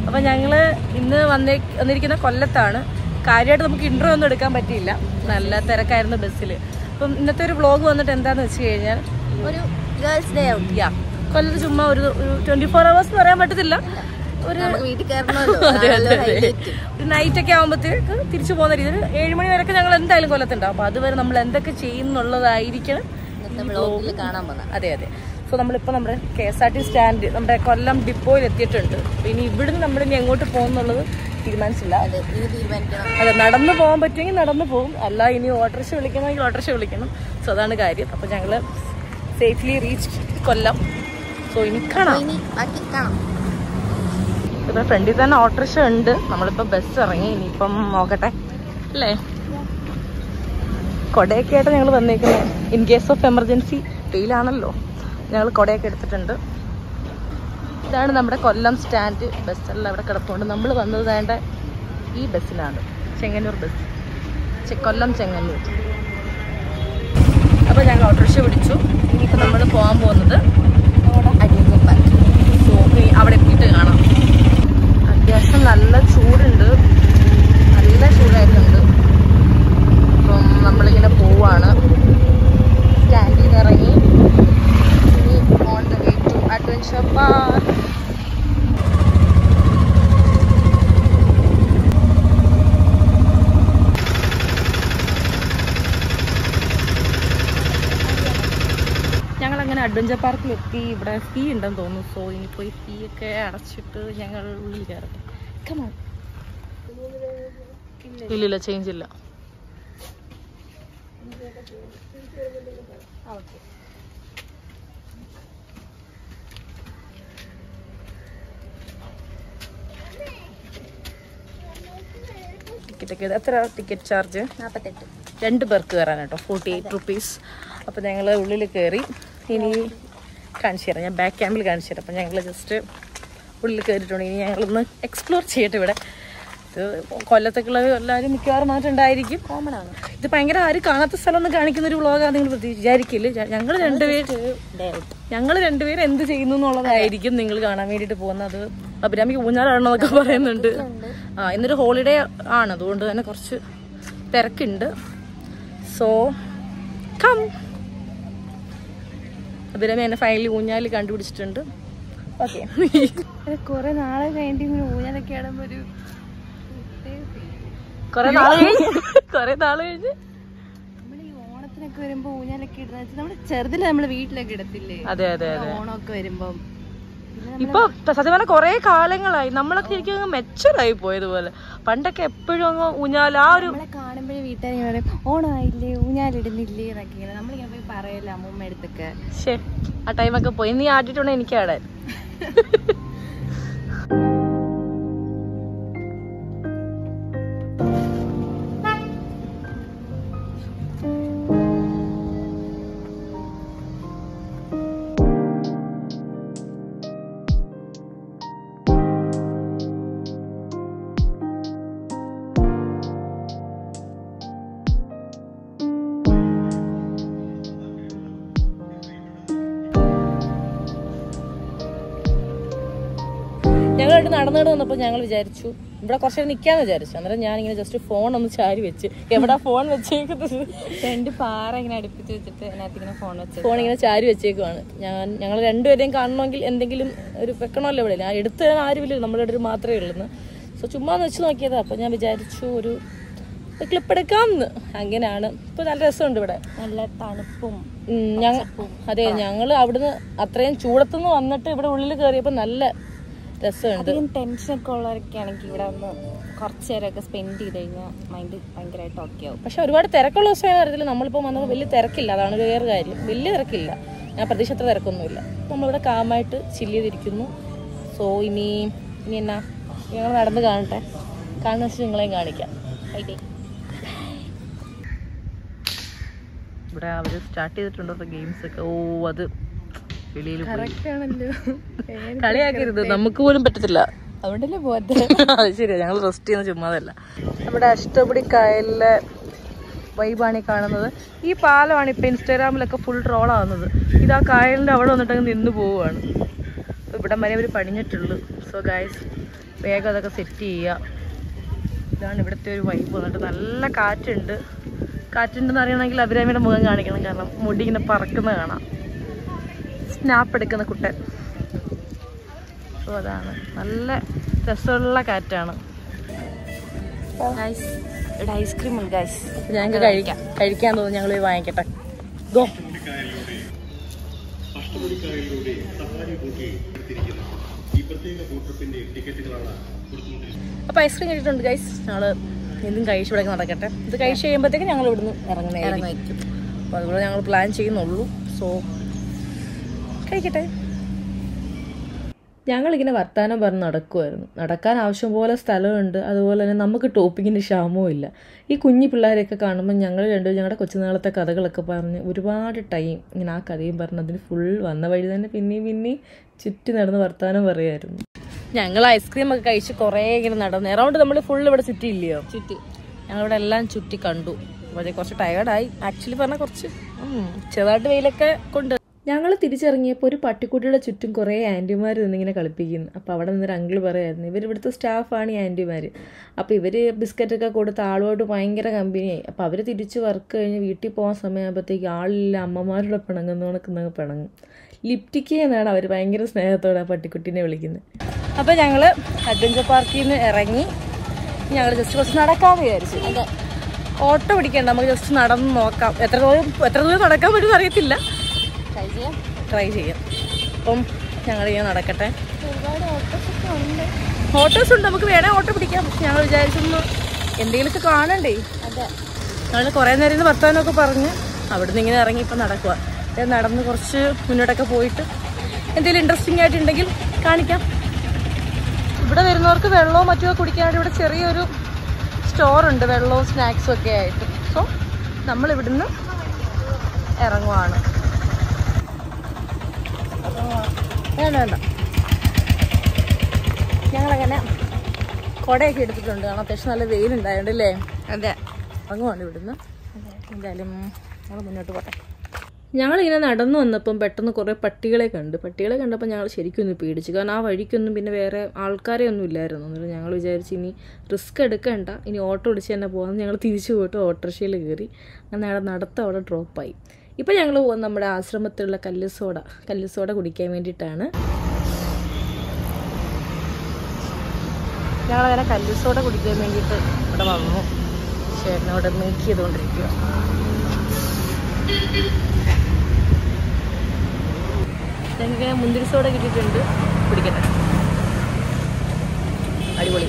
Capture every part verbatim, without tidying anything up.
അപ്പോൾ ഞങ്ങൾ ഇന്ന് വന്നേ വന്നിരിക്കുന്ന കൊല്ലത്താണ്. കാര്യമായിട്ട് നമുക്ക് ഇൻട്രോ ഒന്നും എടുക്കാൻ പറ്റിയില്ല, നല്ല തിരക്കായിരുന്നു ബസ്സിൽ. അപ്പം ഇന്നത്തെ ഒരു വ്ളോഗ് വന്നിട്ട് എന്താണെന്ന് വെച്ച് കഴിഞ്ഞാൽ ഒരു ഗേൾസ് ഡേ ഔട്ട്. യാ കൊല്ലത്ത് ചുമ്മാ ഒരു ട്വൻറ്റി ഫോർ അവേഴ്സ് എന്ന് പറയാൻ പറ്റത്തില്ല, ഒരു വീട്ടിൽ കയറണമല്ലോ. അതെ അതെ അതെ ഒരു നൈറ്റൊക്കെ ആകുമ്പോഴത്തേക്ക് തിരിച്ചു പോകുന്ന രീതിയിൽ ഏഴ് മണി വരെയൊക്കെ ഞങ്ങൾ എന്തായാലും കൊല്ലത്തുണ്ടാവും. അപ്പോൾ അതുവരെ നമ്മൾ എന്തൊക്കെ ചെയ്യുന്നുള്ളതായിരിക്കണം കാണാൻ പോകുന്നത്. അതെ അതെ. സോ നമ്മളിപ്പോൾ നമ്മുടെ K S R T stand നമ്മുടെ കൊല്ലം ഡിപ്പോയിൽ എത്തിയിട്ടുണ്ട്. അപ്പോൾ ഇനി ഇവിടുന്ന് നമ്മളിനി എങ്ങോട്ട് പോകുന്നുള്ളത് തീരുമാനിച്ചില്ല. അതെ, നടന്നു പോകാൻ പറ്റുമെങ്കിൽ നടന്നു പോകും, അല്ല ഇനി ഓട്ടോറിക്ഷ വിളിക്കണമെങ്കിൽ ഓട്ടോറിക്ഷ വിളിക്കണം. സോ അതാണ് കാര്യം. അപ്പോൾ ഞങ്ങൾ സേഫ്ലി റീച്ച് കൊല്ലം. സോ ഇനി കാണാം. ഇപ്പം ഫ്രണ്ടിൽ തന്നെ ഓട്ടോറിക്ഷ ഉണ്ട്. നമ്മളിപ്പോൾ ബസ് ഇറങ്ങി, ഇനിയിപ്പം നോക്കട്ടെ അല്ലേ. കുടയൊക്കെ ആയിട്ട് ഞങ്ങൾ വന്നേക്കുന്നത് ഇൻ കേസ് ഓഫ് എമർജൻസി. വെയിലാണല്ലോ, ഞങ്ങൾ കുടയൊക്കെ എടുത്തിട്ടുണ്ട്. ഇതാണ് നമ്മുടെ കൊല്ലം സ്റ്റാൻഡ്. ബസ്സെല്ലാം ഇവിടെ കിടപ്പുണ്ട്. നമ്മൾ വന്നത് വേണ്ട ഈ ബസ്സിലാണ്, ചെങ്ങന്നൂർ ബസ്, കൊല്ലം ചെങ്ങന്നൂർ. അപ്പോൾ ഞങ്ങൾ ഓട്ടോറിക്ഷ പിടിച്ചു. ഇനിയിപ്പോൾ നമ്മൾ പോകാൻ പോകുന്നത് അടിയന്തര. സോ അവിടെ എത്തിയിട്ട് കാണാം. അത്യാവശ്യം നല്ല ചൂടുണ്ട്, നല്ല ചൂടായിട്ടുണ്ട്. അപ്പം നമ്മളിങ്ങനെ പോവാണ്. സ്റ്റാൻഡിൽ നിന്ന് ഇറങ്ങി ഇനി on the way to adventure park. ഞങ്ങളങ്ങനെ അഡ്വഞ്ചർ പാർക്കിലെത്തി. ഇവിടെ ഫീ ഉണ്ടെന്ന് തോന്നുന്നു. സോ ഇനിയിപ്പോൾ ഈ ഫീ ഒക്കെ അടച്ചിട്ട് ഞങ്ങൾ ഉള്ളിൽ കയറട്ടെ. കമോൺ. ഇല്ലില്ല, ചേഞ്ച് ഇല്ല. ഓക്കെ, ടിക്കറ്റ് എത്ര ടിക്കറ്റ് ചാർജ്? നാൽപ്പത്തെട്ട്. രണ്ട് പേർക്ക് കയറാൻ കേട്ടോ, ഫോർട്ടി എയ്റ്റ് റുപ്പീസ്. അപ്പോൾ ഞങ്ങൾ ഉള്ളിൽ കയറി. ഇനി കാണിച്ചു തരാം, ഞാൻ ബാക്ക് ക്യാമ്പിൽ കാണിച്ചു തരാം. അപ്പോൾ ഞങ്ങൾ ജസ്റ്റ് ഉള്ളിൽ കയറിയിട്ടുണ്ട്. ഇനി ഞങ്ങളൊന്ന് എക്സ്പ്ലോർ ചെയ്യട്ടെ. ഇവിടെ ഇത് കൊല്ലത്തേക്കുള്ള എല്ലാവരും മിക്കവാറും വന്നിട്ടുണ്ടായിരിക്കും. കോമൺ ആണ് ഇത്. ഭയങ്കര ആരും കാണാത്ത സ്ഥലം ഒന്ന് കാണിക്കുന്ന ഒരു വ്ളോഗാണ് നിങ്ങൾ വിചാരിക്കില്ല. ഞങ്ങൾ രണ്ടുപേര് ഞങ്ങൾ രണ്ടുപേരും എന്ത് ചെയ്യുന്നു എന്നുള്ളതായിരിക്കും നിങ്ങൾ കാണാൻ വേണ്ടിയിട്ട് പോകുന്നത്. അഭിരാമിക്ക് ഊഞ്ഞാലാണെന്നൊക്കെ പറയുന്നുണ്ട്. ആ ഇന്നൊരു ഹോളിഡേ ആണ്, അതുകൊണ്ട് തന്നെ കുറച്ച് തിരക്കുണ്ട്. So come. അഭിരാമി എന്നെ ഫൈനലി ഊഞ്ഞാൽ കണ്ടുപിടിച്ചിട്ടുണ്ട്. ഓക്കെ, കുറെ നാളെ കഴിഞ്ഞിട്ട് ഊഞ്ഞാലൊക്കെ ആടുമ്പോ ഒരു കൊറേ നാള് കഴിഞ്ഞ് കൊറേ നാള് കഴിഞ്ഞ് നമ്മള് ഈ ഓണത്തിനൊക്കെ വരുമ്പോ ഊഞ്ഞാലൊക്കെ ഇടുന്ന നമ്മള് ചെറുതില് നമ്മള് വീട്ടിലൊക്കെ ഇടത്തില്ലേ? അതെ അതെ അതെ. ഓണമൊക്കെ വരുമ്പോ ഇപ്പൊ സത്യം പറഞ്ഞാൽ കൊറേ കാലങ്ങളായി നമ്മളൊക്കെ ശരിക്കും മെച്ചറായി പോയതുപോലെ. പണ്ടൊക്കെ എപ്പോഴും അങ്ങ് ഊഞ്ഞാൽ ആ ഒരു കാണുമ്പോഴേ വീട്ടുകാർ പറയും ഓണമായില്ലേ ഊഞ്ഞാലിടുന്നില്ലേ എന്നൊക്കെ ഇങ്ങനെ നമ്മളിങ്ങനെ പോയി പറയല്ലേ അമ്മൂമ്മ അടുത്തൊക്കെ. ശേ, ആ ടൈമൊക്കെ പോയി. നീ ആട്ടിട്ടുണ്ടോ എനിക്ക് ആടാൻ. ഞങ്ങളായിട്ട് നടന്നു നടന്ന് വന്നപ്പോൾ ഞങ്ങൾ വിചാരിച്ചു ഇവിടെ കുറച്ച് നേരം നിൽക്കാന്ന് വിചാരിച്ചു. അന്നേരം ഞാനിങ്ങനെ ജസ്റ്റ് ഫോൺ ഒന്ന് ചാരി വെച്ച്, എവിടെ ഫോൺ വെച്ചേക്കുന്നത്, രണ്ട് പാറ ഇങ്ങനെ അടുപ്പിച്ച് വെച്ചിട്ട് അതിനകത്ത് ഇങ്ങനെ ഫോൺ വെച്ച് ഫോൺ ഇങ്ങനെ ചാരി വെച്ചേക്കുവാണ്. ഞാൻ ഞങ്ങൾ രണ്ടുപേരെയും കാണണമെങ്കിൽ എന്തെങ്കിലും ഒരു വെക്കണമല്ലോ ഇവിടെ. ഞാൻ എടുത്തു തരാൻ ആരുമില്ല, നമ്മുടെ അടുത്ത് മാത്രമേ ഉള്ളൂ. സോ ചുമ്മാ ഒന്ന് വെച്ച് നോക്കിയതാ. അപ്പോൾ ഞാൻ വിചാരിച്ചു ഒരു ക്ലിപ്പ് എടുക്കാമെന്ന്. അങ്ങനെയാണ്. ഇപ്പോൾ നല്ല രസമുണ്ട് ഇവിടെ, നല്ല തണുപ്പും. ഞങ്ങൾ അതെ ഞങ്ങൾ അവിടുന്ന് അത്രയും ചൂടത്തുനിന്ന് വന്നിട്ട് ഇവിടെ ഉള്ളിൽ കയറിയപ്പോൾ നല്ല രസമുണ്ട്. ടെൻഷനൊക്കെ ഉള്ളവരൊക്കെ ആണെങ്കിൽ ഇവിടെ ഒന്ന് കുറച്ച് നേരമൊക്കെ സ്പെൻഡ് ചെയ്ത് കഴിഞ്ഞാൽ മൈൻഡ് ഭയങ്കരമായിട്ട് ഓക്കെ ആവും. പക്ഷെ ഒരുപാട് തിരക്കുള്ള ദിവസമായ കാര്യത്തിൽ നമ്മളിപ്പോൾ വന്നത് വലിയ തിരക്കില്ല, അതാണ് വേറെ കാര്യം. വലിയ തിരക്കില്ല, ഞാൻ പ്രതീക്ഷിച്ച തിരക്കൊന്നുമില്ല. നമ്മളിവിടെ കാമായിട്ട് ചില്ല് ചെയ്തിരിക്കുന്നു. സോ ഇനി ഇനി എന്നാ ഞങ്ങൾ നടന്ന് കാണട്ടെ. കാണുന്ന വെച്ച് നിങ്ങളെയും കാണിക്കാം. ഇവിടെ അവർ സ്റ്റാർട്ട് ചെയ്തിട്ടുണ്ടോ ഗെയിംസ് ഒക്കെ? ഓ അത് വെളിയിൽ കളിയാക്കരുത്, നമുക്ക് പോലും പറ്റത്തില്ല. അതുകൊണ്ടല്ലേ പോകാത്ത. അത് ശരിയാ, ഞങ്ങൾ റെസ്റ്റ് ചെയ്യുന്ന ചുമ്മാതല്ല. നമ്മുടെ അഷ്ടപടി കായലിലെ വൈബാണ് ഈ കാണുന്നത്. ഈ പാലമാണ് ഇപ്പം ഇൻസ്റ്റാഗ്രാമിലൊക്കെ ഫുൾ ട്രോളാവുന്നത്. ഇത് ആ കായലിൻ്റെ അവിടെ വന്നിട്ട് അങ്ങ് നിന്ന് പോവുകയാണ്. ഇവിടം വരെ അവർ പണിഞ്ഞിട്ടുള്ളൂ. സോ ഗൈസ് വേഗം അതൊക്കെ സെറ്റ് ചെയ്യുക. ഇതാണ് ഇവിടുത്തെ ഒരു വൈബ്. വന്നിട്ട് നല്ല കാറ്റുണ്ട്. കാറ്റുണ്ടെന്ന് അറിയണമെങ്കിൽ അഭിരാമിയുടെ മുഖം കാണിക്കണം, കാരണം മുടി ഇങ്ങനെ പറക്കുന്ന കാണാം. സ്നാപ്പ് എടുക്കുന്ന കുട്ടൻ. അപ്പോൾ അതാണ് നല്ല രസമുള്ള കാറ്റാണ്. ഇവിടെ ഐസ്ക്രീം ഉണ്ട് ഗൈസ്. ഞങ്ങൾക്ക് കഴിക്കാം കഴിക്കാൻ തോന്നുന്നു. ഞങ്ങൾ വാങ്ങിക്കട്ടെ. ഗോ. അപ്പോൾ ഐസ്ക്രീം കഴിച്ചിട്ടുണ്ട് ഗൈസ്. ഞങ്ങൾ എന്തും കഴിച്ച് ഇവിടെ നടക്കട്ടെ. ഇത് കഴിച്ച് കഴിയുമ്പോഴത്തേക്ക് ഞങ്ങൾ ഇവിടുന്ന് ഇറങ്ങുന്നതായിരിക്കും. അപ്പോൾ അതുപോലെ ഞങ്ങൾ പ്ലാൻ ചെയ്യുന്നുള്ളൂ. സോ കഴിക്കട്ടെ. ഞങ്ങളിങ്ങനെ വർത്താനം പറഞ്ഞ് നടക്കുമായിരുന്നു. നടക്കാൻ ആവശ്യം പോലെ സ്ഥലമുണ്ട്. അതുപോലെ തന്നെ നമുക്ക് ടോപ്പിങ്ങിൻ്റെ ക്ഷാമവും ഇല്ല. ഈ കുഞ്ഞു പിള്ളേരെയൊക്കെ കാണുമ്പോൾ ഞങ്ങൾ രണ്ടും ഞങ്ങളുടെ കൊച്ചുനാളത്തെ കഥകളൊക്കെ പറഞ്ഞ് ഒരുപാട് ടൈം ഇങ്ങനെ ആ കഥയും പറഞ്ഞ് അതിന് ഫുൾ വന്ന വഴി തന്നെ പിന്നെയും പിന്നെയും ചുറ്റി നടന്ന് വർത്താനം പറയുമായിരുന്നു. ഞങ്ങൾ ഐസ്ക്രീം ഒക്കെ കഴിച്ച് കുറേ ഇങ്ങനെ നടന്നു. എറൗണ്ട് നമ്മൾ ഫുൾ ഇവിടെ ചുറ്റി ഇല്ലയോ? ചുറ്റി ഞങ്ങളിവിടെ എല്ലാം ചുറ്റി കണ്ടു. അപ്പോൾ കുറച്ച് ടയേർഡായി. ആക്ച്വലി പറഞ്ഞാൽ കുറച്ച് ചെറുതായിട്ട് വെയിലൊക്കെ കൊണ്ട് ഞങ്ങൾ തിരിച്ചിറങ്ങിയപ്പോൾ ഒരു പട്ടിക്കുട്ടിയുടെ ചുറ്റും കുറേ ആൻറ്റിമാർ നിന്നിങ്ങനെ കളിപ്പിക്കുന്നു. അപ്പോൾ അവിടെ നിന്നൊരു അങ്കിൾ പറയുമായിരുന്നു, ഇവർ ഇവിടുത്തെ സ്റ്റാഫാണ് ഈ ആൻറ്റിമാർ. അപ്പോൾ ഇവർ ബിസ്ക്കറ്റൊക്കെ കൊടുത്ത് ആളുമായിട്ട് ഭയങ്കര കമ്പനിയായി. അപ്പോൾ അവർ തിരിച്ച് വർക്ക് കഴിഞ്ഞ് വീട്ടിൽ പോകാൻ സമയമാകുമ്പോഴത്തേക്ക് ആളില്ല, അമ്മമാരുടെ പിണങ്ങുന്ന കണക്കുന്നങ്ങ് പിണങ്ങും. ലിപ്റ്റിക്ക് എന്നാണ് അവർ ഭയങ്കര സ്നേഹത്തോടെ ആ പട്ടിക്കുട്ടീനെ വിളിക്കുന്നത്. അപ്പോൾ ഞങ്ങൾ അഡ്വഞ്ചർ പാർക്കിൽ നിന്ന് ഇറങ്ങി ഞങ്ങൾ ജസ്റ്റ് കുറച്ച് നടക്കാമെന്ന് വിചാരിച്ചു. അതെ, ഓട്ടോ പിടിക്കണ്ട, നമുക്ക് ജസ്റ്റ് നടന്ന് നോക്കാം. എത്ര ദൂരം എത്ര ദൂരം നടക്കാൻ പറ്റുമെന്ന് അറിയത്തില്ല. ട്രൈ ചെയ്യാം ട്രൈ ചെയ്യാം അപ്പം ഞങ്ങളിങ്ങനെ നടക്കട്ടെ. ഒരുപാട് ഓട്ടോസൊക്കെ ഉണ്ട്. ഓട്ടോസ് ഉണ്ട്, നമുക്ക് വേണേൽ ഓട്ടോ പിടിക്കാം. പക്ഷെ ഞങ്ങൾ വിചാരിച്ചൊന്ന് എന്തെങ്കിലുമൊക്കെ കാണണ്ടേ. അതെ, ഞങ്ങൾ കുറേ നേരം ഇരുന്ന് വർത്താനമൊക്കെ പറഞ്ഞ് അവിടെ നിന്ന് ഇങ്ങനെ ഇറങ്ങി ഇപ്പം നടക്കുക. നടന്ന് കുറച്ച് മുന്നോട്ടൊക്കെ പോയിട്ട് എന്തെങ്കിലും ഇൻട്രസ്റ്റിംഗ് ആയിട്ടുണ്ടെങ്കിൽ കാണിക്കാം. ഇവിടെ വരുന്നവർക്ക് വെള്ളവും മറ്റുമോ കുടിക്കാനായിട്ട് ഇവിടെ ചെറിയൊരു സ്റ്റോറുണ്ട്, വെള്ളവും സ്നാക്സും ഒക്കെ ആയിട്ട്. സോ നമ്മളിവിടുന്ന് ഇറങ്ങുവാണ്. വേണ്ട വേണ്ട ഞങ്ങളങ്ങനെ കുടയൊക്കെ എടുത്തിട്ടുണ്ട്, കാരണം അത്യാവശ്യം നല്ല വെയിലുണ്ടായോണ്ട് അല്ലേ. അതെ, ഇറങ്ങുവാണ് ഇവിടുന്ന്. എന്തായാലും ഞങ്ങൾ മുന്നോട്ട് പോട്ടെ. ഞങ്ങളിങ്ങനെ നടന്നു വന്നപ്പം പെട്ടെന്ന് കുറേ പട്ടികളെ കണ്ട്. പട്ടികളെ കണ്ടപ്പോൾ ഞങ്ങൾ ശരിക്കും ഒന്ന് പേടിച്ചു, കാരണം ആ വഴിക്കൊന്നും പിന്നെ വേറെ ആൾക്കാരെ ഒന്നും ഇല്ലായിരുന്നു. എന്നിട്ട് ഞങ്ങൾ വിചാരിച്ച് ഇനി റിസ്ക് എടുക്കണ്ട, ഇനി ഓട്ടോ ഓടിച്ച് തന്നെ പോകാമെന്ന് ഞങ്ങൾ തിരിച്ചു പോയിട്ട് ഓട്ടോറിക്ഷയിൽ കയറി. അങ്ങനെ നടത്തം അവിടെ ഡ്രോപ്പായി. ഇപ്പം ഞങ്ങൾ പോകുന്നത് നമ്മുടെ ആശ്രമത്തിലുള്ള കല്ലുസോഡ കല്ലുസോഡ കുടിക്കാൻ വേണ്ടിയിട്ടാണ്. ഞങ്ങളങ്ങനെ കല്ലുസോഡ കുടിക്കാൻ വേണ്ടിയിട്ട് ഇവിടെ വന്നു. ചേട്ടനവിടെ മേക്ക് ചെയ്തുകൊണ്ടിരിക്കുക. ഞങ്ങൾക്ക് മുന്തിരി സോഡ കിട്ടിയിട്ടുണ്ട്, കുടിക്കട്ടെ. അടിപൊളി.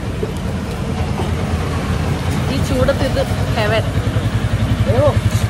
ഈ ചൂടത്ത് ഇത് ഹെവൻ. ഓ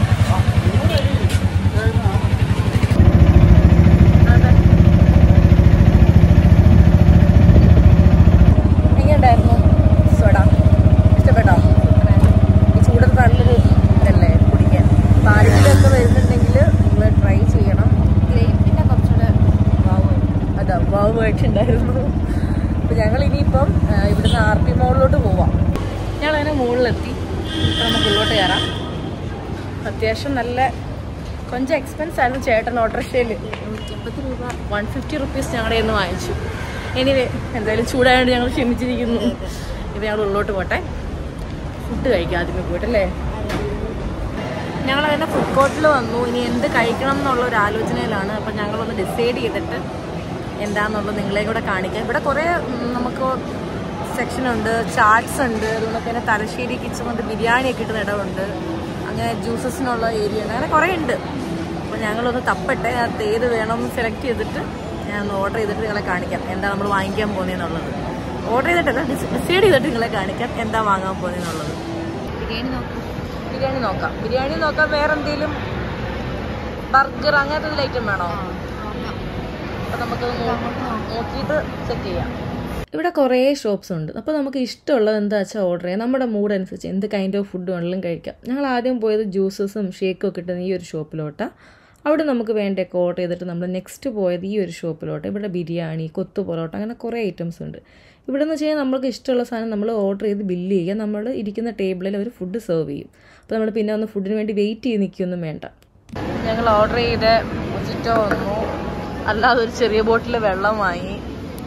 എങ്ങനെയുണ്ടായിരുന്നു സോഡ? ഇഷ്ടപ്പെട്ടോ? ഈ ചൂടത്ത് നല്ലൊരു ഇതല്ലേ കുടിക്കാൻ. പാലിലൊക്കെ വരുന്നുണ്ടെങ്കിൽ നിങ്ങൾ ട്രൈ ചെയ്യണം. ഗ്രേപ്പിൻ്റെ കുറച്ചുകൂടെ വാവ് അതാ വാവായിട്ടുണ്ടായിരുന്നു. അപ്പോൾ ഞങ്ങൾ ഇനിയിപ്പം ഇവിടുന്ന് ആർ പി മോളിലോട്ട് പോവാം. ഞങ്ങളതിനെ മുകളിലെത്തി. ഇപ്പം നമുക്ക് ഉള്ളോട്ട് കയറാം. അത്യാവശ്യം നല്ല കൊഞ്ചം എക്സ്പെൻസ് ആയിരുന്നു. ചേട്ടൻ ഓട്ടോറിക്ഷയിൽ നൂറ്റമ്പത് രൂപ വൺ ഫിഫ്റ്റി റുപ്പീസ് ഞങ്ങളുടെ കയ്യിൽ നിന്ന് വാങ്ങിച്ചു. എനിവേ എന്തായാലും ചൂടായതുകൊണ്ട് ഞങ്ങൾ ക്ഷമിച്ചിരിക്കുന്നു. ഇപ്പം ഞങ്ങൾ ഉള്ളോട്ട് പോട്ടെ, ഫുഡ് കഴിക്കാം ആദ്യമേ പോയിട്ടല്ലേ. ഞങ്ങളതിൻ്റെ ഫുഡ് കോർട്ടിൽ വന്നു. ഇനി എന്ത് കഴിക്കണം എന്നുള്ള ഒരു ആലോചനയിലാണ്. അപ്പം ഞങ്ങളൊന്ന് ഡിസൈഡ് ചെയ്തിട്ട് എന്താണെന്നുള്ളത് നിങ്ങളെയും കൂടെ കാണിക്കാം. ഇവിടെ കുറേ നമുക്ക് സെക്ഷനുണ്ട്, ചാട്ട്സ് ഉണ്ട്, അതുകൊണ്ട് തന്നെ തലശ്ശേരി കിച്ചൺ കൊണ്ട് ബിരിയാണിയൊക്കെ കിട്ടുന്ന ഇടമുണ്ട്, അങ്ങനെ ജ്യൂസസിനുള്ള ഏരിയ ഉണ്ട്, അങ്ങനെ കുറേ ഉണ്ട്. അപ്പോൾ ഞങ്ങളൊന്ന് തപ്പട്ടെ, അത് ഏത് വേണമെന്ന് സെലക്ട് ചെയ്തിട്ട് ഞാൻ ഒന്ന് ഓർഡർ ചെയ്തിട്ട് നിങ്ങളെ കാണിക്കാം എന്താ നമ്മൾ വാങ്ങിക്കാൻ പോകുന്നതെന്നുള്ളത്. ഓർഡർ ചെയ്തിട്ടല്ല, ഡിസൈഡ് ചെയ്തിട്ട് നിങ്ങളെ കാണിക്കാം എന്താ വാങ്ങാൻ പോകുന്നതെന്നുള്ളത്. ബിരിയാണി നോക്കാം ബിരിയാണി നോക്കാം ബിരിയാണി നോക്കാം വേറെ എന്തെങ്കിലും ബർഗർ അങ്ങനത്തെ എന്തെങ്കിലും ഐറ്റം വേണോ? അപ്പോൾ നമുക്ക് നോക്കിയിട്ട് സെറ്റ് ചെയ്യാം. ഇവിടെ കുറേ ഷോപ്സ് ഉണ്ട്. അപ്പോൾ നമുക്ക് ഇഷ്ടമുള്ളത് എന്താ വെച്ചാൽ ഓർഡർ ചെയ്യാം. നമ്മുടെ മൂഡ് അനുസരിച്ച് എന്ത് കൈൻഡ് ഓഫ് ഫുഡ് വേണമെങ്കിലും കഴിക്കാം. ഞങ്ങൾ ആദ്യം പോയത് ജ്യൂസസും ഷേക്കും ഒക്കെ കിട്ടുന്ന ഈ ഒരു ഷോപ്പിലോട്ടാണ്. അവിടെ നമുക്ക് വേണ്ടതൊക്കെ ഓർഡർ ചെയ്തിട്ട് നമ്മൾ നെക്സ്റ്റ് പോയത് ഈ ഒരു ഷോപ്പിലോട്ട്. ഇവിടെ ബിരിയാണി, കൊത്തു പൊറോട്ട, അങ്ങനെ കുറേ ഐറ്റംസ് ഉണ്ട്. ഇവിടെ എന്ന് വെച്ച് കഴിഞ്ഞാൽ നമ്മൾക്ക് ഇഷ്ടമുള്ള സാധനം നമ്മൾ ഓർഡർ ചെയ്ത് ബില്ല് ചെയ്യുക. നമ്മൾ ഇരിക്കുന്ന ടേബിളിൽ അവർ ഫുഡ് സെർവ് ചെയ്യും. അപ്പോൾ നമ്മൾ പിന്നെ ഒന്ന് ഫുഡിന് വേണ്ടി വെയിറ്റ് ചെയ്ത് നിൽക്കുകയൊന്നും വേണ്ട. ഞങ്ങൾ ഓർഡർ ചെയ്ത് മൊജിറ്റോ വന്നു, അല്ലാതെ ഒരു ചെറിയ ബോട്ടിൽ വെള്ളം വാങ്ങി.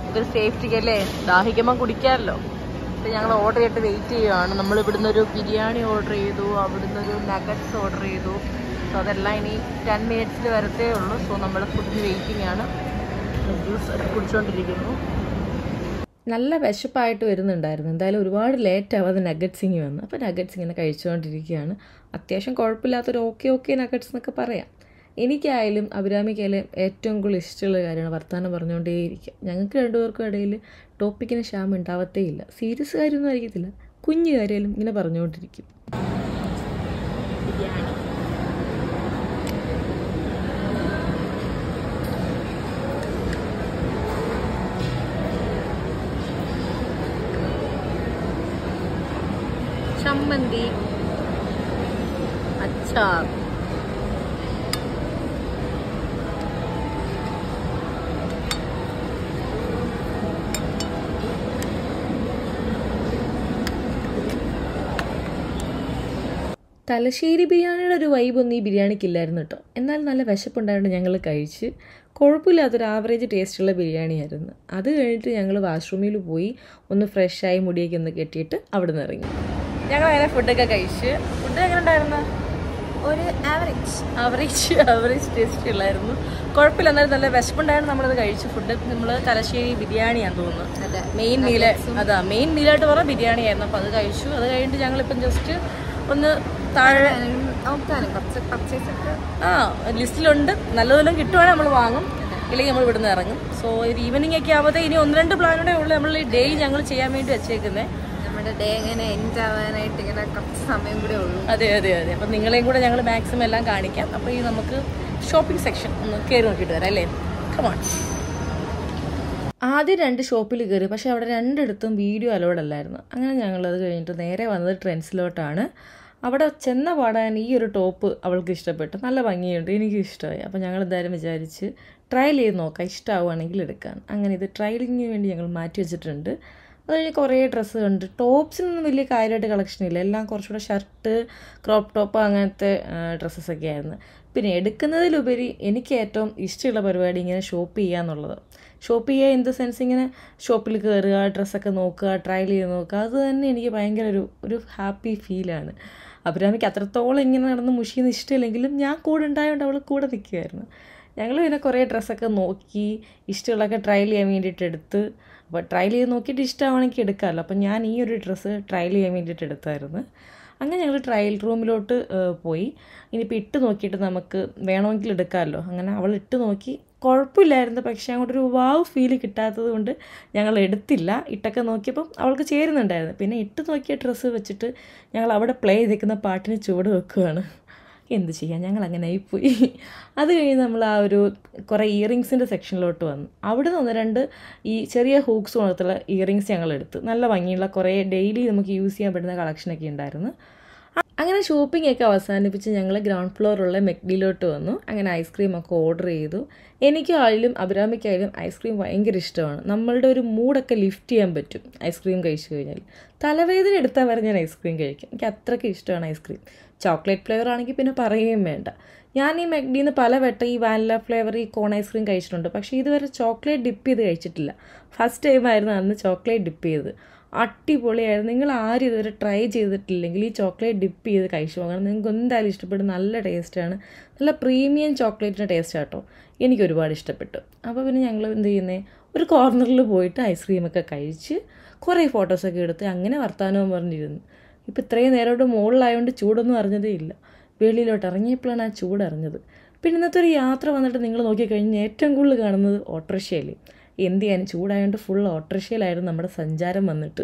നമുക്കൊരു സേഫ്റ്റിക്ക് അല്ലേ, ദാഹിക്കുമ്പോൾ കുടിക്കാമല്ലോ. അപ്പം ഞങ്ങൾ ഓർഡർ ചെയ്തിട്ട് വെയിറ്റ് ചെയ്യുകയാണ്. നമ്മൾ ഇവിടുന്ന് ഒരു ബിരിയാണി ഓർഡർ ചെയ്തു, അവിടുന്ന് ഒരു നഗറ്റ്സ് ഓർഡർ ചെയ്തു. സോ അതെല്ലാം ഇനി ടെൻ മിനിറ്റ്സിൽ വരത്തേ ഉള്ളൂ. സോ നമ്മൾ ഫുഡിന് വെയിറ്റിംഗ് ആണ്. ജ്യൂസ് കുടിച്ചുകൊണ്ടിരിക്കുന്നു. നല്ല വിശപ്പായിട്ട് വരുന്നുണ്ടായിരുന്നു. എന്തായാലും ഒരുപാട് ലേറ്റ് ആവാതെ നഗറ്റ്സിങ് വന്നു. അപ്പോൾ നഗറ്റ്സ് ഇങ്ങനെ കഴിച്ചുകൊണ്ടിരിക്കുകയാണ്. അത്യാവശ്യം കുഴപ്പമില്ലാത്തൊരു ഓക്കെ ഓക്കെ നഗറ്റ്സ് എന്നൊക്കെ പറയാം. എനിക്കായാലും അഭിരാമിക്കായാലും ഏറ്റവും കൂടുതൽ ഇഷ്ടമുള്ള കാര്യമാണ് വർത്തമാനം പറഞ്ഞുകൊണ്ടേയിരിക്കുക. ഞങ്ങൾക്ക് രണ്ടുപേർക്കും ഇടയിൽ ടോപ്പിക്കിന് ക്ഷാമം ഉണ്ടാവത്തേ ഇല്ല. സീരിയസ് കാര്യമൊന്നും ആയിരിക്കത്തില്ല, കുഞ്ഞു കാര്യമായാലും ഇങ്ങനെ പറഞ്ഞുകൊണ്ടിരിക്കും. ചമ്മന്തി, അച്ചാർ, തലശ്ശേരി ബിരിയാണിയുടെ ഒരു വൈബൊന്നും ഈ ബിരിയാണിക്കില്ലായിരുന്നു കേട്ടോ. എന്നാൽ നല്ല വിശപ്പുണ്ടായതുകൊണ്ട് ഞങ്ങൾ കഴിച്ച്. കുഴപ്പമില്ലാത്തൊരു ആവറേജ് ടേസ്റ്റുള്ള ബിരിയാണിയായിരുന്നു. അത് കഴിഞ്ഞിട്ട് ഞങ്ങൾ വാഷ്റൂമിൽ പോയി ഒന്ന് ഫ്രഷായി മുടിയൊക്കെ ഒന്ന് കെട്ടിയിട്ട് അവിടെ നിന്ന് ഇറങ്ങി. ഞങ്ങൾ അങ്ങനെ ഫുഡൊക്കെ കഴിച്ച്. ഫുഡ് എങ്ങനെ ഉണ്ടായിരുന്നു? ഒരു ആവറേജ് ആവറേജ് ആവറേജ് ടേസ്റ്റ് ഉള്ളായിരുന്നു. കുഴപ്പമില്ല, എന്നാലും നല്ല വിശപ്പുണ്ടായിരുന്നു. നമ്മളത് കഴിച്ചു. ഫുഡ് നമ്മൾ തലശ്ശേരി ബിരിയാണിയാന്ന് തോന്നുന്നു. മെയിൻ മീല് അതാ മെയിൻ മീലായിട്ട് പറഞ്ഞാൽ ബിരിയാണി ആയിരുന്നു. അപ്പോൾ അത് കഴിച്ചു. അത് കഴിഞ്ഞിട്ട് ഞങ്ങളിപ്പം ജസ്റ്റ് ഒന്ന് താഴെ ആ ലിസ്റ്റിലുണ്ട്. നല്ലതെല്ലാം കിട്ടുവാണെങ്കിൽ നമ്മൾ വാങ്ങും, ഇല്ലെങ്കിൽ നമ്മൾ ഇവിടുന്ന് ഇറങ്ങും. സോ ഒരു ഈവനിങ് ഒക്കെ ആവാതെ ഇനി ഒന്ന് രണ്ട് പ്ലാനോടെ ഉള്ളൂ നമ്മൾ ഈ ഡേ ഞങ്ങൾ ചെയ്യാൻ വേണ്ടി വെച്ചേക്കുന്നത്. നമ്മുടെ ഡേ ഇങ്ങനെ എൻഡ് ആവാനായിട്ട് ഇങ്ങനെ കുറച്ച് സമയം കൂടെ ഉള്ളൂ. അതെ അതെ അതെ അപ്പം നിങ്ങളെയും കൂടെ ഞങ്ങൾ മാക്സിമം എല്ലാം കാണിക്കാം. അപ്പോൾ ഈ നമുക്ക് ഷോപ്പിംഗ് സെക്ഷൻ ഒന്ന് കയറി നോക്കിയിട്ട് വരാം അല്ലേ? കമോൺ. ആദ്യം രണ്ട് ഷോപ്പിൽ കയറി, പക്ഷേ അവിടെ രണ്ടിടത്തും വീഡിയോ അലോഡ് അല്ലായിരുന്നു. അങ്ങനെ ഞങ്ങളത് കഴിഞ്ഞിട്ട് നേരെ വന്നത് ട്രെൻഡ്സിലോട്ടാണ്. അവിടെ ചെന്ന പാടാൻ ഈ ഒരു ടോപ്പ് അവൾക്ക് ഇഷ്ടപ്പെട്ടു. നല്ല ഭംഗിയുണ്ട്, എനിക്കും ഇഷ്ടമായി. അപ്പോൾ ഞങ്ങൾ എന്തായാലും വിചാരിച്ച് ട്രയൽ ചെയ്ത് നോക്കാം, ഇഷ്ടമാവുകയാണെങ്കിൽ എടുക്കാൻ. അങ്ങനെ ഇത് ട്രയലിങ്ങിന് വേണ്ടി ഞങ്ങൾ മാറ്റി വെച്ചിട്ടുണ്ട്. അത് കഴിഞ്ഞ് കുറേ ഡ്രസ്സ് കണ്ട്. ടോപ്സിനൊന്നും വലിയ കാര്യമായിട്ട് കളക്ഷൻ ഇല്ല. എല്ലാം കുറച്ചുകൂടെ ഷർട്ട്, ക്രോപ്പ് ടോപ്പ് അങ്ങനത്തെ ഡ്രസ്സസൊക്കെ ആയിരുന്നു. പിന്നെ എടുക്കുന്നതിലുപരി എനിക്ക് ഏറ്റവും ഇഷ്ടമുള്ള പരിപാടി ഇങ്ങനെ ഷോപ്പ് ചെയ്യുക എന്നുള്ളത്. ഷോപ്പ് ചെയ്യുക ഇൻ ദ സെൻസ് ഇങ്ങനെ ഷോപ്പിൽ കയറുക, ഡ്രസ്സൊക്കെ നോക്കുക, ട്രയൽ ചെയ്ത് നോക്കുക. അത് തന്നെ എനിക്ക് ഭയങ്കര ഒരു ഒരു ഹാപ്പി ഫീലാണ്. അഭിരാമിക്ക് അത്രത്തോളം ഇങ്ങനെ നടന്ന് മുഷിയെന്ന് ഇഷ്ടമില്ലെങ്കിലും ഞാൻ കൂടെ ഉണ്ടായതുകൊണ്ട് അവൾ കൂടെ നിൽക്കുമായിരുന്നു. ഞങ്ങൾ പിന്നെ കുറേ ഡ്രസ്സൊക്കെ നോക്കി ഇഷ്ടമുള്ളതൊക്കെ ട്രയൽ ചെയ്യാൻ വേണ്ടിയിട്ട് എടുത്ത്. അപ്പോൾ ട്രയൽ ചെയ്ത് നോക്കിയിട്ട് ഇഷ്ടമാണെങ്കിൽ എടുക്കാമല്ലോ. അപ്പം ഞാൻ ഈ ഒരു ഡ്രസ്സ് ട്രയൽ ചെയ്യാൻ വേണ്ടിയിട്ട് എടുത്തായിരുന്നു. അങ്ങനെ ഞങ്ങൾ ട്രയൽ റൂമിലോട്ട് പോയി. ഇനിയിപ്പോൾ ഇട്ട് നോക്കിയിട്ട് നമുക്ക് വേണമെങ്കിൽ എടുക്കാമല്ലോ. അങ്ങനെ അവൾ ഇട്ട് നോക്കി, കുഴപ്പമില്ലായിരുന്നു. പക്ഷേ അങ്ങോട്ടൊരു വാവ് ഫീൽ കിട്ടാത്തത് കൊണ്ട് ഞങ്ങൾ എടുത്തില്ല. ഇട്ടൊക്കെ നോക്കിയപ്പം അവൾക്ക് ചേരുന്നുണ്ടായിരുന്നു. പിന്നെ ഇട്ട് നോക്കിയ ഡ്രസ്സ് വെച്ചിട്ട് ഞങ്ങൾ അവിടെ പ്ലേ ചെയ്തിരിക്കുന്ന പാട്ടിന് ചുവട് വെക്കുകയാണ്. എന്ത് ചെയ്യാം, ഞങ്ങൾ അങ്ങനെ ആയിപ്പോയി. അത് കഴിഞ്ഞ് നമ്മൾ ആ ഒരു കുറേ ഇയറിങ്സിൻ്റെ സെക്ഷനിലോട്ട് വന്നു. അവിടെ നിന്ന് ഒന്ന് രണ്ട് ഈ ചെറിയ ഹൂക്സ് കൊണ്ടുള്ള ഇയറിങ്സ് ഞങ്ങൾ എടുത്ത്. നല്ല ഭംഗിയുള്ള കുറേ ഡെയിലി നമുക്ക് യൂസ് ചെയ്യാൻ പറ്റുന്ന കളക്ഷനൊക്കെ ഉണ്ടായിരുന്നു. അങ്ങനെ ഷോപ്പിംഗ് ഒക്കെ അവസാനിപ്പിച്ച് ഞങ്ങൾ ഗ്രൗണ്ട് ഫ്ലോറുള്ള മെക്ഡിയിലോട്ട് വന്നു. അങ്ങനെ ഐസ്ക്രീമൊക്കെ ഓർഡർ ചെയ്തു. എനിക്കായാലും അഭിരാമിക്കായാലും ഐസ്ക്രീം ഭയങ്കര ഇഷ്ടമാണ്. നമ്മളുടെ ഒരു മൂഡൊക്കെ ലിഫ്റ്റ് ചെയ്യാൻ പറ്റും ഐസ്ക്രീം കഴിച്ചു കഴിഞ്ഞാൽ. തലവേദന എടുത്താൽ വരെ ഞാൻ ഐസ്ക്രീം കഴിക്കും. എനിക്ക് അത്രയ്ക്ക് ഇഷ്ടമാണ് ഐസ്ക്രീം. ചോക്ലേറ്റ് ഫ്ലേവർ ആണെങ്കിൽ പിന്നെ പറയുകയും വേണ്ട. ഞാൻ ഈ മെക്ഡിയിൽ നിന്ന് പല വട്ടം ഈ വാനില ഫ്ലേവർ ഈ കോൺ ഐസ്ക്രീം കഴിച്ചിട്ടുണ്ട്. പക്ഷേ ഇതുവരെ ചോക്ലേറ്റ് ഡിപ്പ് ചെയ്ത് കഴിച്ചിട്ടില്ല. ഫസ്റ്റ് ടൈമായിരുന്നു അന്ന് ചോക്ലേറ്റ് ഡിപ്പ് ചെയ്ത്. അടിപൊളിയായിരുന്നു. നിങ്ങൾ ആരും ഇതുവരെ ട്രൈ ചെയ്തിട്ടില്ലെങ്കിൽ ഈ ചോക്ലേറ്റ് ഡിപ്പ് ചെയ്ത് കഴിച്ചു പോകണം. നിങ്ങൾക്ക് എന്തായാലും ഇഷ്ടപ്പെടും. നല്ല ടേസ്റ്റാണ്. നല്ല പ്രീമിയം ചോക്ലേറ്റിൻ്റെ ടേസ്റ്റ് ആട്ടോ. എനിക്ക് ഒരുപാട് ഇഷ്ടപ്പെട്ടു. അപ്പോൾ പിന്നെ ഞങ്ങൾ എന്ത് ചെയ്യുന്നത്, ഒരു കോർണറിൽ പോയിട്ട് ഐസ്ക്രീമൊക്കെ കഴിച്ച് കുറേ ഫോട്ടോസൊക്കെ എടുത്ത് അങ്ങനെ വർത്തമാനവും പറഞ്ഞിരുന്നു. ഇപ്പോൾ ഇത്രയും നേരോട്ട് മുകളിലായതുകൊണ്ട് ചൂടൊന്നും അറിഞ്ഞതേ ഇല്ല. വെളിയിലോട്ട് ഇറങ്ങിയപ്പോഴാണ് ആ ചൂട് അറിഞ്ഞത്. പിന്നെ ഇന്നത്തെ ഒരു യാത്ര വന്നിട്ട് നിങ്ങൾ നോക്കിക്കഴിഞ്ഞാൽ ഏറ്റവും കൂടുതൽ കാണുന്നത് ഓട്ടോറിക്ഷയിൽ. എന്ത് ചെയ്യാൻ, ചൂടായതുകൊണ്ട് ഫുൾ ഓട്ടോറിക്ഷയിലായിരുന്നു നമ്മുടെ സഞ്ചാരം വന്നിട്ട്.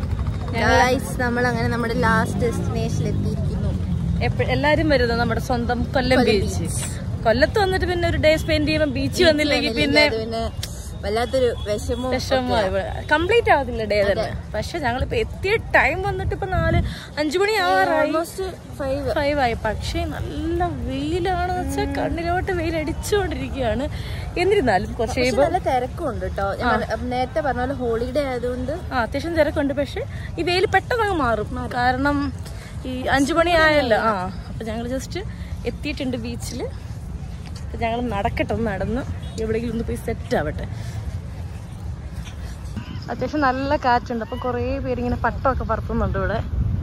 നമ്മളങ്ങനെ നമ്മുടെ ലാസ്റ്റ് ഡെസ്റ്റിനേഷനിൽ എത്തിയിരിക്കുന്നു. എപ്പോഴും എല്ലാവരും വരുന്നത് നമ്മുടെ സ്വന്തം കൊല്ലം ബീച്ച്. കൊല്ലത്ത് വന്നിട്ട് പിന്നെ ഒരു ഡേ സ്പെൻഡ് ചെയ്യുമ്പോൾ ബീച്ച് വന്നില്ലെങ്കിൽ പിന്നെ വല്ലാത്തൊരു വിഷമം വിഷമമായി കംപ്ലീറ്റ് ആവത്തില്ല ഡേ തന്നെ. പക്ഷെ ഞങ്ങളിപ്പോ എത്തിയ ടൈം വന്നിട്ട് ഇപ്പൊ നാല് അഞ്ചു മണി ആവാറായി, ഫൈവ് ആയി. പക്ഷേ നല്ല വെയിലാണെന്ന് വെച്ചാൽ കണ്ണിലോട്ട് വെയിൽ അടിച്ചുകൊണ്ടിരിക്കുകയാണ്. എന്നിരുന്നാലും കുറച്ച് നല്ല തിരക്കുണ്ട് കേട്ടോ. നേരത്തെ പറഞ്ഞ പോലെ ഹോളിഡേ ആയതുകൊണ്ട് ആ അത്യാവശ്യം തിരക്കുണ്ട്. പക്ഷെ ഈ വെയിൽ പെട്ടെന്ന് അങ്ങ് മാറും. കാരണം ഈ അഞ്ചു മണി ആയല്ലോ. ആ അപ്പൊ ഞങ്ങൾ ജസ്റ്റ് എത്തിയിട്ടുണ്ട് ബീച്ചിൽ. ഞങ്ങൾ നടക്കട്ടെ, ഒന്ന് നടന്ന് എവിടെയെങ്കിലും ഒന്ന് പോയി സെറ്റ് ആവട്ടെ. അത്യാവശ്യം നല്ല കാറ്റുണ്ട്. അപ്പോൾ കുറേ പേരിങ്ങനെ പട്ടമൊക്കെ പറത്തുന്നുണ്ട് ഇവിടെ.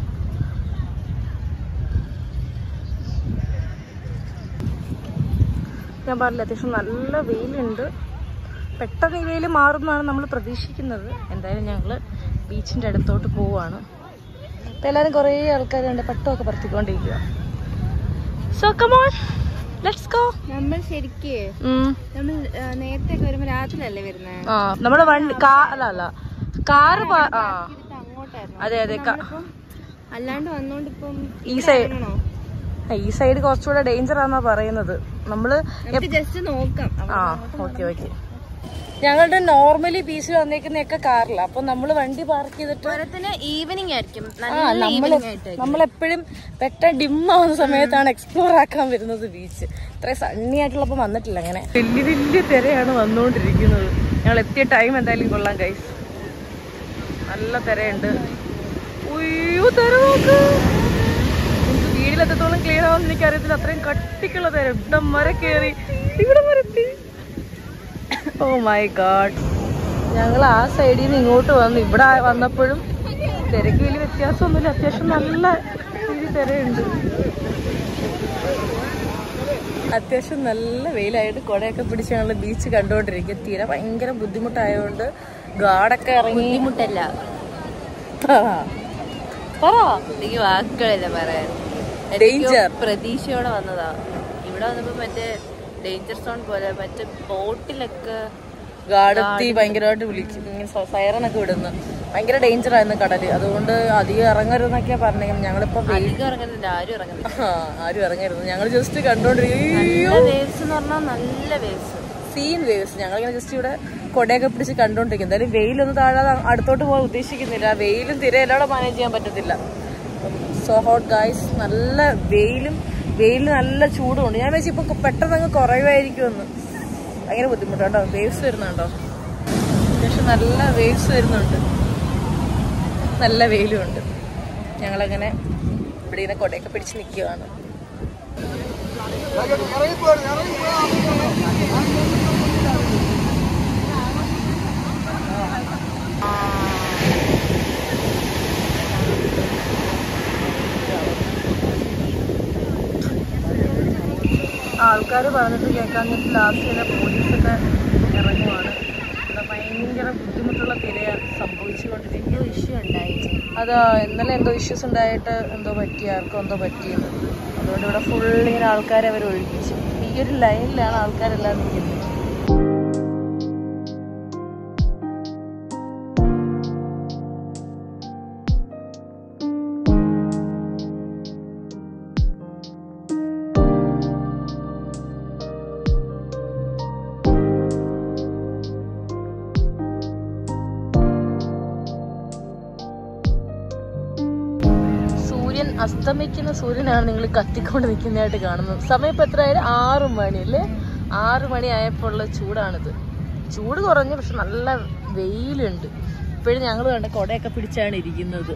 ഞാൻ പറഞ്ഞില്ല, അത്യാവശ്യം നല്ല വെയിലുണ്ട്. പെട്ടെന്ന് ഈ വെയിൽ മാറുമെന്നാണ് നമ്മൾ പ്രതീക്ഷിക്കുന്നത്. എന്തായാലും ഞങ്ങൾ ബീച്ചിൻ്റെ അടുത്തോട്ട് പോവുകയാണ്. അപ്പോൾ എല്ലാവരും കുറേ ആൾക്കാരുണ്ട് പട്ടമൊക്കെ പറത്തിക്കൊണ്ടിരിക്കുക. So come on, let's go. നമ്മൾ ശരിക്ക് നമ്മൾ നേരത്തെ വരുമ്പോ രാത്രിയല്ലേ വരുന്നത്? ആ, നമ്മുടെ വണ്ടി അല്ല അല്ല കാറ് അങ്ങോട്ടായിരുന്നു. അതെ അതെ. അല്ലാണ്ട് വന്നോണ്ട് ഇപ്പം ഈ സൈഡ് ഈ സൈഡ് കുറച്ചുകൂടെ ഡേഞ്ചർ ആണെന്നാ പറയുന്നത്. നമ്മള് ജസ്റ്റ് നോക്കാം. ആ ഓക്കെ ഓക്കെ. ഞങ്ങളുടെ നോർമലി ബീച്ചിൽ വന്നേക്കുന്നൊക്കെ കാറില്ല. അപ്പൊ നമ്മള് വണ്ടി പാർക്ക് ചെയ്തിട്ട് ഈവനിങ് ആയിരിക്കും. നമ്മളെപ്പോഴും പെട്ടെന്ന് ഡിമ്മാവുന്ന സമയത്താണ് എക്സ്പ്ലോർ ആക്കാൻ വരുന്നത് ബീച്ച്. ഇത്രയും സണ്ണി ആയിട്ടുള്ളപ്പോ വന്നിട്ടില്ല. അങ്ങനെ വലിയ വലിയ തിരയാണ് വന്നുകൊണ്ടിരിക്കുന്നത്. ഞങ്ങൾ എത്തിയ ടൈം എന്തായാലും കൊള്ളാം ഗൈസ്. നല്ല തിരയുണ്ട്. ഉയ്യോ, തിര നോക്ക്. വീടിലെത്രത്തോളം ക്ലിയർ ആവുമെന്ന് എനിക്കറിയത്തില്ല. അത്രയും കട്ടിക്കുള്ള തിര. ഇവിടം വരെ കയറി ഇവിടെ വരെത്തി. Oh my God. ഞങ്ങൾ ആ സൈഡിൽ നിന്ന് ഇങ്ങോട്ട് വന്നു. ഇവിടെ വന്നപ്പോഴും തിരക്ക് വലിയ വ്യത്യാസമൊന്നുമില്ല. അത്യാവശ്യം നല്ല രീതിയിൽ തിരയുണ്ട്. അത്യാവശ്യം നല്ല വെയിലായിട്ട് കുടയൊക്കെ പിടിച്ച് ഞങ്ങൾ ബീച്ച് കണ്ടുകൊണ്ടിരിക്കും. തീരെ ഭയങ്കര ബുദ്ധിമുട്ടായതുകൊണ്ട് ഗാർഡൊക്കെ ഇറങ്ങി. ബുദ്ധിമുട്ടല്ല, വാക്കുകളല്ല പറയാൻ. ഡേഞ്ചർ പ്രതീക്ഷയോടെ വന്നതാ. ഇവിടെ വന്നപ്പോ മറ്റേ ഡേഞ്ചർ സോൺ പോലെ മറ്റേ ബോട്ടിലൊക്കെ ഗാർഡെത്തി ഭയങ്കരമായിട്ട് വിളിക്കും. ഇങ്ങനെ സൈറനൊക്കെ വിടുന്നു. ഭയങ്കര ഡേഞ്ചർ ആയിരുന്നു കടല്. അതുകൊണ്ട് അധികം ഇറങ്ങരുതെന്നൊക്കെയാ പറഞ്ഞത്. ഞങ്ങളിപ്പോ അധികം ഇറങ്ങുന്നില്ല, ആരും ഇറങ്ങുന്നില്ല. ആരും ഇറങ്ങരുത്. ഞങ്ങൾ ജസ്റ്റ് കണ്ടോണ്ടിരിക്കും. വേവ്സ് എന്ന് പറഞ്ഞാൽ നല്ല വേവ്സ്, സീൻ വേവ്സ്. ഞങ്ങളിങ്ങനെ ജസ്റ്റ് ഇവിടെ കൊടയൊക്കെ പിടിച്ച് കണ്ടോണ്ടിരിക്കും. എന്തായാലും വെയിലൊന്നും താഴാതെ അടുത്തോട്ട് പോകാൻ ഉദ്ദേശിക്കുന്നില്ല. വെയിലും തിര എല്ലാം മാനേജ് ചെയ്യാൻ പറ്റത്തില്ല. So hot guys. നല്ല വെയിലും വെയിലിന് നല്ല ചൂടുമുണ്ട്. ഞാൻ വെച്ചാൽ ഇപ്പൊ പെട്ടെന്ന് അങ്ങ് കുറയുമായിരിക്കുമെന്ന്. ഭയങ്കര ബുദ്ധിമുട്ടോ. വേവ്സ് വരുന്നുണ്ടോ? അത്യാവശ്യം നല്ല വേവ്സ് വരുന്നുണ്ട്. നല്ല വെയിലും ഉണ്ട്. ഞങ്ങളങ്ങനെ ഇവിടെ ഇങ്ങനെ കൊടയൊക്കെ പിടിച്ച് നിൽക്കുകയാണ്. ആൾക്കാർ പറഞ്ഞിട്ട് കേൾക്കാഞ്ഞിട്ട് ലാസ്റ്റ് തന്നെ പോലീസൊക്കെ ഇറങ്ങുവാണ്. ഇവിടെ ഭയങ്കര ബുദ്ധിമുട്ടുള്ള തിരയാണ് സംഭവിച്ചുകൊണ്ടിരിക്കുന്നത്. ഇഷ്യൂ ഉണ്ടായി. അതാ ഇന്നലെ എന്തോ ഇഷ്യൂസ് ഉണ്ടായിട്ട് എന്തോ പറ്റി, ആർക്കും എന്തോ പറ്റിയത്. അതുകൊണ്ട് ഇവിടെ ഫുൾ ഇങ്ങനെ ആൾക്കാരെ അവർ ഒഴിപ്പിച്ചു. ഈ ഒരു ലൈനിലാണ് ആൾക്കാരെല്ലാം നിൽക്കുന്നത്. അസ്തമിക്കുന്ന സൂര്യനാണ് നിങ്ങൾ കത്തിക്കൊണ്ട് നിൽക്കുന്നതായിട്ട് കാണുന്നത്. സമയം ഇപ്പം എത്രയായാലും ആറു മണി അല്ലേ? ആറു മണി ആയപ്പോൾ ഉള്ള ചൂടാണിത്. ചൂട് കുറഞ്ഞു, പക്ഷെ നല്ല വെയിലുണ്ട്. ഇപ്പോഴും ഞങ്ങൾ കണ്ട കൊടയൊക്കെ പിടിച്ചാണ് ഇരിക്കുന്നത്.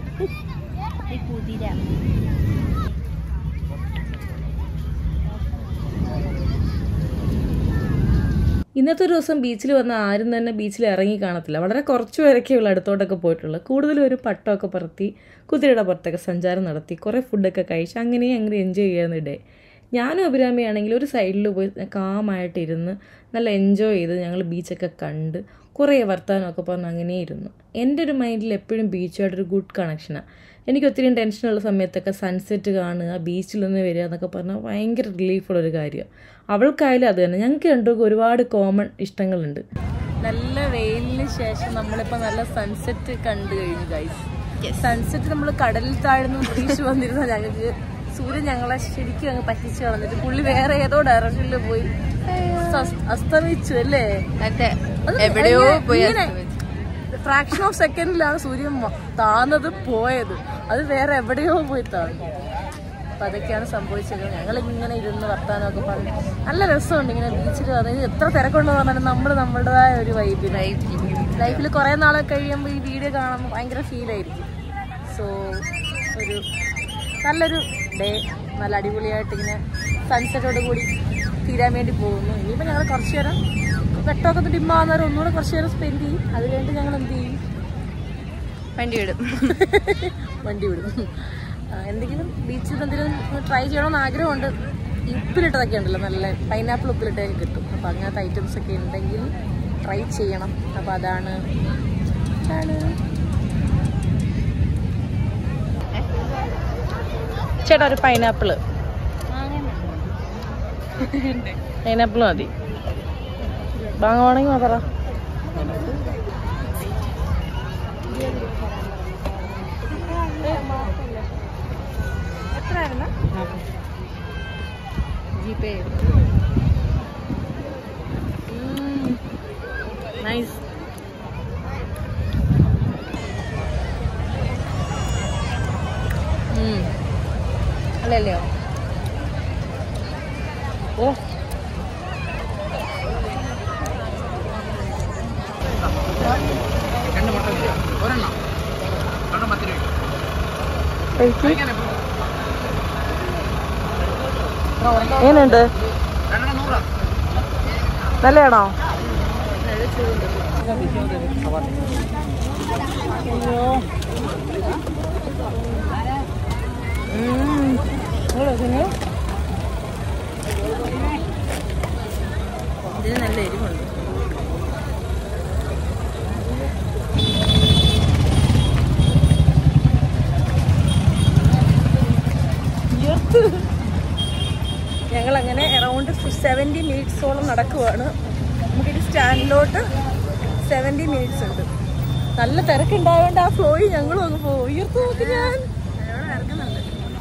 ഇന്നത്തെ ഒരു ദിവസം ബീച്ചിൽ വന്ന ആരും തന്നെ ബീച്ചിൽ ഇറങ്ങി കാണത്തില്ല. വളരെ കുറച്ച് പേരൊക്കെ ഉള്ള അടുത്തോട്ടൊക്കെ പോയിട്ടുള്ളത്. കൂടുതലും ഒരു പട്ടമൊക്കെ പറത്തി കുതിരയുടെ പുറത്തൊക്കെ സഞ്ചാരം നടത്തി കുറേ ഫുഡൊക്കെ കഴിച്ച് അങ്ങനെ അങ്ങനെ എൻജോയ് ചെയ്യാവുന്ന ഡേ. ഞാനും അഭിരാമിയാണെങ്കിൽ ഒരു സൈഡിൽ പോയി കാമായിട്ടിരുന്ന് നല്ല എൻജോയ് ചെയ്ത് ഞങ്ങൾ ബീച്ചൊക്കെ കണ്ട് കുറേ വർത്തമാനമൊക്കെ പറഞ്ഞ് അങ്ങനെ ഇരുന്നു. എൻ്റെ ഒരു മൈൻഡിൽ എപ്പോഴും ബീച്ചുമായിട്ടൊരു ഗുഡ് കണക്ഷനാണ്. എനിക്ക് ഒത്തിരി ടെൻഷനുള്ള സമയത്തൊക്കെ സൺസെറ്റ് കാണുക, ബീച്ചിൽ നിന്ന് വരിക എന്നൊക്കെ പറഞ്ഞാൽ ഭയങ്കര റിലീഫുള്ളൊരു കാര്യമാണ്. അവൾക്കായാലും അത് തന്നെ. ഞങ്ങൾക്ക് രണ്ടുപേർക്കും ഒരുപാട് കോമൺ ഇഷ്ടങ്ങളുണ്ട്. നല്ല വെയിലിന് ശേഷം നമ്മളിപ്പോൾ നല്ല സൺസെറ്റ് കണ്ടു കഴിഞ്ഞു ഗൈസ്. സൺസെറ്റ് നമ്മൾ കടലിൽ താഴ്ന്നു പ്രതീക്ഷ വന്നിരുന്ന ഞങ്ങൾക്ക് സൂര്യൻ ഞങ്ങളെ ശരിക്കും അങ്ങ് പറ്റിച്ച് കളഞ്ഞിട്ട് പുള്ളി വേറെ ഏതോ ഡയറക്ഷനിൽ പോയി അസ്തമിച്ചു അല്ലേ? എവിടെയോ പോയി. ഫ്രാക്ഷൻ ഓഫ് സെക്കൻഡിലാണ് സൂര്യൻ താന്നത് പോയത്. അത് വേറെ എവിടെയോ പോയി താഴ്ന്നു. അപ്പം അതൊക്കെയാണ് സംഭവിച്ചത്. ഞങ്ങളിങ്ങനെ ഇരുന്ന് വർത്താനമൊക്കെ പറഞ്ഞു നല്ല രസമുണ്ട്. ഇങ്ങനെ ബീച്ചിൽ അതായത് എത്ര തിരക്കുണ്ടെന്ന് പറഞ്ഞാലും നമ്മൾ നമ്മുടേതായ ഒരു വൈബ് ലൈഫിൽ കുറേ നാളൊക്കെ കഴിയുമ്പോൾ ഈ വീഡിയോ കാണുമ്പോൾ ഭയങ്കര ഫീലായിരിക്കും. സോ ഒരു നല്ലൊരു ഡേ, നല്ല അടിപൊളിയായിട്ട് ഇങ്ങനെ സൺസെറ്റോട് കൂടി തീരാൻ വേണ്ടി പോകുന്നു. ഇനിയിപ്പോൾ ഞങ്ങൾ കുറച്ച് നേരം വെട്ടമൊക്കെ ഡിമ്മാകുന്നവരെ ഒന്നുകൂടെ കുറച്ച് നേരം സ്പെൻഡ് ചെയ്യും. അത് കഴിഞ്ഞിട്ട് ഞങ്ങൾ എന്ത് ചെയ്യും, വണ്ടി വിടും വണ്ടി വിടും. എന്തെങ്കിലും ബീച്ചിൽ എന്തെങ്കിലും ട്രൈ ചെയ്യണമെന്ന് ആഗ്രഹമുണ്ട്. ഈ ഉപ്പിലിട്ടതൊക്കെ ഉണ്ടല്ലോ, നല്ല പൈനാപ്പിൾ ഉപ്പിലിട്ടൊക്കെ കിട്ടും. അപ്പോൾ അങ്ങനത്തെ ഐറ്റംസ് ഒക്കെ ഉണ്ടെങ്കിൽ ട്രൈ ചെയ്യണം. അപ്പോൾ അതാണ് ചേട്ടാ ഒരു പൈനാപ്പിള്. പൈനാപ്പിൾ മതി. വാങ്ങുവാണെങ്കിൽ പറ. എത്രയായിരുന്നു? GPay nice. അല്ലല്ലോ. ഓ എങ്ങനെയുണ്ട്? നല്ലതാണോ? ഇതിന് നല്ല എരിവുണ്ട്. ഞങ്ങളങ്ങനെ അറൗണ്ട് സെവൻറ്റി മിനിറ്റ്സോളം നടക്കുവാണ്. നമുക്കൊരു സ്റ്റാൻഡിലോട്ട് സെവൻറ്റി മിനിറ്റ്സ് ഉണ്ട്. നല്ല തിരക്കുണ്ടായതുകൊണ്ട് ആ ഫ്ലോയിൽ ഞങ്ങളും അങ്ങ് പോകും. ഉയർത്ത് നോക്കി ഞാൻ ഇറങ്ങുന്നുണ്ട്.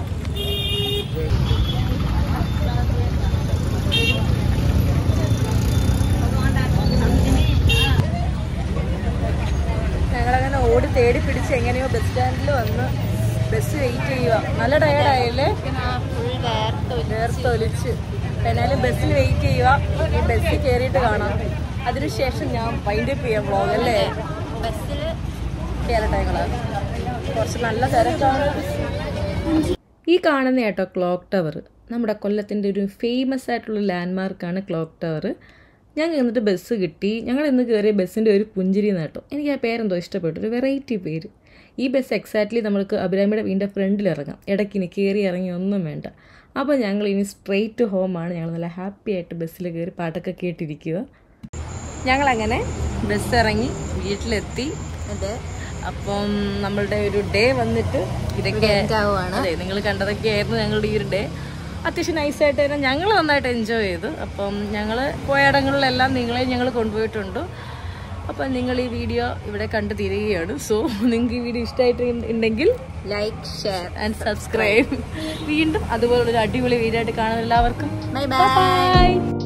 ഞങ്ങളങ്ങനെ ഓടി തേടി പിടിച്ച് എങ്ങനെയോ ബസ് സ്റ്റാൻഡിൽ വന്ന് ബസ് വെയിറ്റ് ചെയ്യുക. നല്ല ടയർഡായല്ലേ? വേർത്തൊലിച്ച് എന്നാലും ബസ്സിൽ വെയിറ്റ് ചെയ്യുക. ഈ ബസ്സിൽ കയറിയിട്ട് കാണാം. അതിനുശേഷം ഞാൻ വൈൻഡ് അപ്പ് ചെയ്യാം വ്ളോഗ് അല്ലേ? ബസ്സിൽ കയറട്ടെ ഞങ്ങള്. കുറച്ച് നല്ല തിരക്കാണ്. ഈ കാണുന്ന കേട്ടോ ക്ലോക്ക് ടവർ, നമ്മുടെ കൊല്ലത്തിൻ്റെ ഒരു ഫേമസ് ആയിട്ടുള്ള ലാൻഡ്മാർക്കാണ് ക്ലോക്ക് ടവർ. ഞങ്ങൾ എന്നിട്ട് ബസ് കിട്ടി. ഞങ്ങൾ ഇന്ന് കയറിയ ബസ്സിൻ്റെ ഒരു പുഞ്ചിരി കേട്ടോ. എനിക്ക് ആ പേരെന്തോ ഇഷ്ടപ്പെട്ടു, ഒരു വെറൈറ്റി പേര്. ഈ ബസ് എക്സാക്ട്ലി നമ്മൾക്ക് അഭിരാമിയുടെ വീടിൻ്റെ ഫ്രണ്ടിൽ ഇറങ്ങാം. ഇടയ്ക്കിനി കയറി ഇറങ്ങി ഒന്നും വേണ്ട. അപ്പോൾ ഞങ്ങൾ ഇനി സ്ട്രെയിറ്റ് ഹോമാണ്. ഞങ്ങൾ നല്ല ഹാപ്പി ആയിട്ട് ബസ്സിൽ കയറി പാട്ടൊക്കെ കേട്ടിരിക്കുക. ഞങ്ങളങ്ങനെ ബസ് ഇറങ്ങി വീട്ടിലെത്തി. അതെ, അപ്പം നമ്മളുടെ ഒരു ഡേ വന്നിട്ട് ഇതൊക്കെ അതെ നിങ്ങൾ കണ്ടതൊക്കെ ആയിരുന്നു ഞങ്ങളുടെ ഈ ഒരു ഡേ. അത്യാവശ്യം നൈസായിട്ട് തന്നെ ഞങ്ങൾ നന്നായിട്ട് എൻജോയ് ചെയ്തു. അപ്പം ഞങ്ങൾ പോയയിടങ്ങളിലെല്ലാം നിങ്ങളെ ഞങ്ങൾ കൊണ്ടുപോയിട്ടുണ്ട്. അപ്പം നിങ്ങൾ ഈ വീഡിയോ ഇവിടെ കണ്ടു തീരുകയാണ്. സോ നിങ്ങൾക്ക് ഈ വീഡിയോ ഇഷ്ടമായിട്ട് ഉണ്ടെങ്കിൽ ലൈക്ക്, ഷെയർ ആൻഡ് സബ്സ്ക്രൈബ്. വീണ്ടും അതുപോലൊരു അടിപൊളി വീഡിയോ ആയിട്ട് കാണുന്ന എല്ലാവർക്കും ബൈ ബൈ.